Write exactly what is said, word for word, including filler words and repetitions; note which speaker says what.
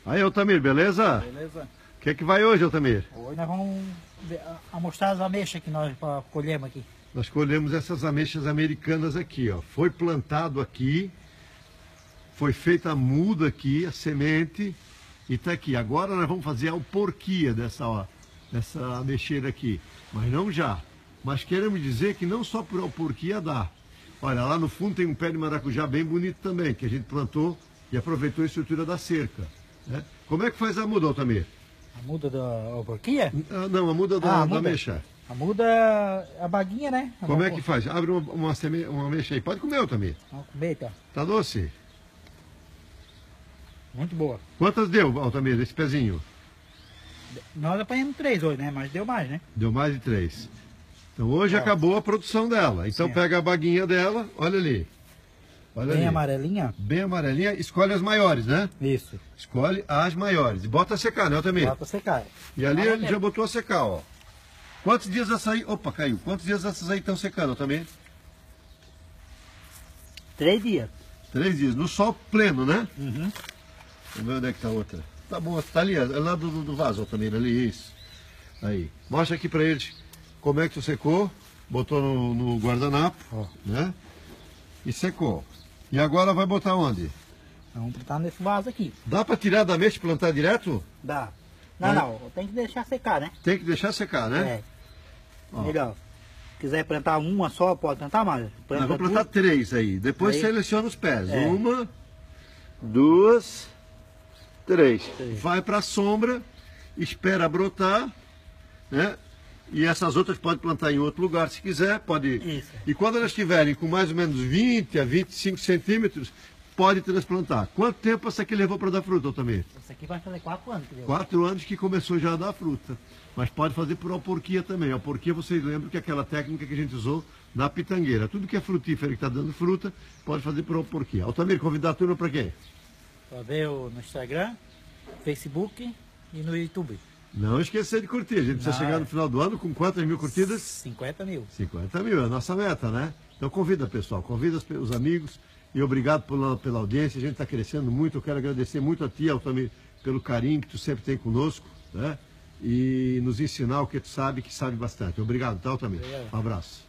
Speaker 1: Aí, Altamir, beleza?
Speaker 2: Beleza.
Speaker 1: O que é que vai hoje, Altamir?
Speaker 2: Hoje nós vamos ver- a- mostrar as ameixas que nós pra- colhemos aqui.
Speaker 1: Nós colhemos essas ameixas americanas aqui, ó. Foi plantado aqui, foi feita a muda aqui, a semente, e tá aqui. Agora nós vamos fazer a alporquia dessa, ó, dessa ameixeira aqui, mas não já. Mas queremos dizer que não só por alporquia dá. Olha, lá no fundo tem um pé de maracujá bem bonito também, que a gente plantou e aproveitou a estrutura da cerca, né? Como é que faz a muda, Altamir?
Speaker 2: A muda da alporquia?
Speaker 1: Ah, não, a muda da,
Speaker 2: Ah, a
Speaker 1: da
Speaker 2: muda.
Speaker 1: ameixa.
Speaker 2: A muda é a baguinha, né? A
Speaker 1: Como é
Speaker 2: bagu-
Speaker 1: que faz? Abre uma, uma, seme... uma ameixa aí. Pode comer, Altamir.
Speaker 2: Vamos comer, tá?
Speaker 1: Tá doce?
Speaker 2: Muito boa.
Speaker 1: Quantas deu, Altamir, esse pezinho?
Speaker 2: Nós apanhamos três hoje, né? Mas deu mais, né?
Speaker 1: Deu mais de três. Então hoje
Speaker 2: Ó.
Speaker 1: acabou a produção dela. Então
Speaker 2: Sim.
Speaker 1: pega a baguinha dela, olha ali. Olha
Speaker 2: Bem
Speaker 1: ali.
Speaker 2: amarelinha.
Speaker 1: Bem amarelinha. Escolhe as maiores, né?
Speaker 2: Isso.
Speaker 1: Escolhe as maiores. E bota a secar, né, Altamir?
Speaker 2: Lá pra secar.
Speaker 1: E ali
Speaker 2: Ah,
Speaker 1: ele já botou a secar, ó. Quantos dias essa aí... Opa, caiu. Quantos dias essas aí estão secando, Altamir?
Speaker 2: Três dias.
Speaker 1: Três dias. No sol pleno, né?
Speaker 2: Uhum.
Speaker 1: Vamos ver onde é que tá a outra. Tá bom, tá ali, é lá do, do, do vaso, Altamir, ali, isso. Aí. Mostra aqui pra eles como é que tu secou. Botou no, no guardanapo,
Speaker 2: Ó.
Speaker 1: né? E secou. E agora vai botar onde?
Speaker 2: Vamos botar nesse vaso aqui.
Speaker 1: Dá pra tirar da mexa e plantar direto?
Speaker 2: Dá. Não,
Speaker 1: Vai.
Speaker 2: não. Tem que deixar secar, né?
Speaker 1: Tem que deixar secar, né?
Speaker 2: É.
Speaker 1: Ó.
Speaker 2: Melhor. Se quiser plantar uma só, pode plantar mais.
Speaker 1: Nós
Speaker 2: Planta
Speaker 1: vamos plantar
Speaker 2: tudo.
Speaker 1: três aí. Depois
Speaker 2: Aí.
Speaker 1: seleciona os pés.
Speaker 2: É.
Speaker 1: Uma, duas, três.
Speaker 2: Três.
Speaker 1: Vai pra sombra, espera brotar, né? E essas outras pode plantar em outro lugar se quiser, pode.
Speaker 2: Isso.
Speaker 1: E quando elas estiverem com mais ou menos vinte a vinte e cinco centímetros, pode transplantar. Quanto tempo essa aqui levou para dar fruta, Altamir?
Speaker 2: Isso aqui vai fazer quatro anos que deu.
Speaker 1: Quatro anos que começou já a dar fruta. Mas pode fazer por alporquia também. Alporquia, vocês lembram que é aquela técnica que a gente usou na pitangueira. Tudo que é frutífero que está dando fruta, pode fazer por alporquia. Altamir, convidar a turma para quê?
Speaker 2: Pra ver o- no Instagram, Facebook e no YouTube.
Speaker 1: Não esquecer de curtir. A gente precisa
Speaker 2: Não,
Speaker 1: chegar
Speaker 2: é.
Speaker 1: no final do ano com quantas mil curtidas?
Speaker 2: cinquenta mil.
Speaker 1: cinquenta mil, é a nossa meta, né? Então convida, pessoal, convida os, os amigos e obrigado pela, pela audiência. A gente está crescendo muito. Eu quero agradecer muito a ti, Altamir, pelo carinho que tu sempre tem conosco, né? E nos ensinar o que tu sabe, que sabe bastante. Obrigado, tá, Altamir?
Speaker 2: Obrigado.
Speaker 1: Um abraço.